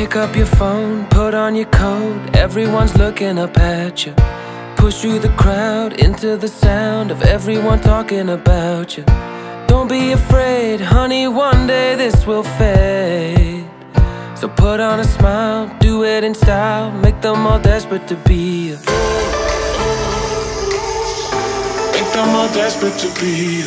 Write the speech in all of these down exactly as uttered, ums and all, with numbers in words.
Pick up your phone, put on your coat, everyone's looking up at you. Push through the crowd, into the sound of everyone talking about you. Don't be afraid, honey, one day this will fade. So put on a smile, do it in style, make them all desperate to be you. Make them all desperate to be you.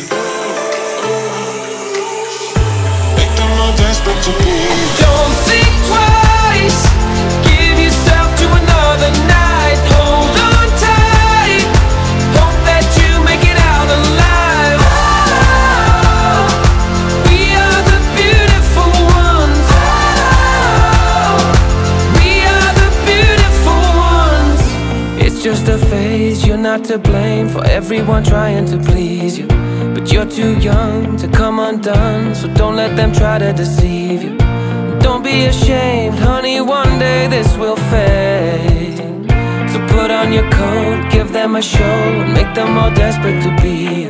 Make them all desperate to be you. Don't think twice, give yourself to another night. Hold on tight, hope that you make it out alive. Oh, we are the beautiful ones. Oh, we are the beautiful ones. It's just a phase, you're not to blame for everyone trying to please you. But you're too young to come undone, so don't let them try to deceive you. Don't be ashamed, honey, one day this will fade. So put on your coat, give them a show, and make them all desperate to be you.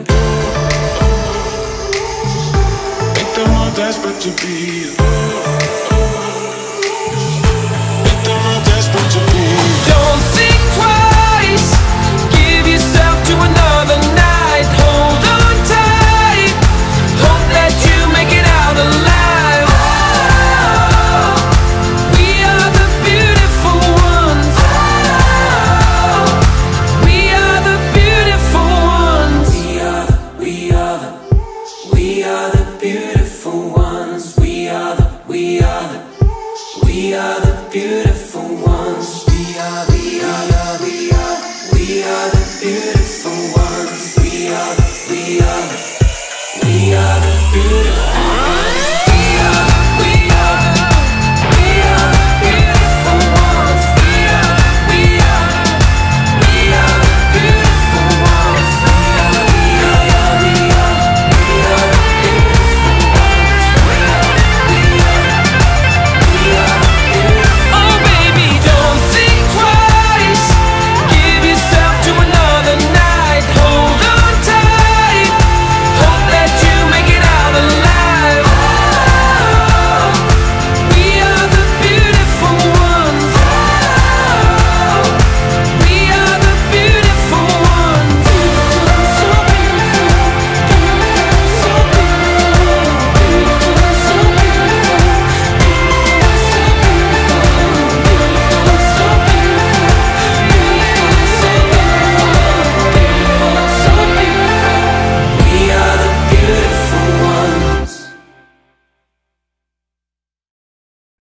Make them all desperate to be you. Make them all desperate to be you. Don't think twice, give yourself to another night. Hold on tight, hope that you make it out alive. Oh, we are the beautiful ones. Oh, we are the beautiful ones. We are the, we are the, we are the beautiful ones. We are the, we are the, we are the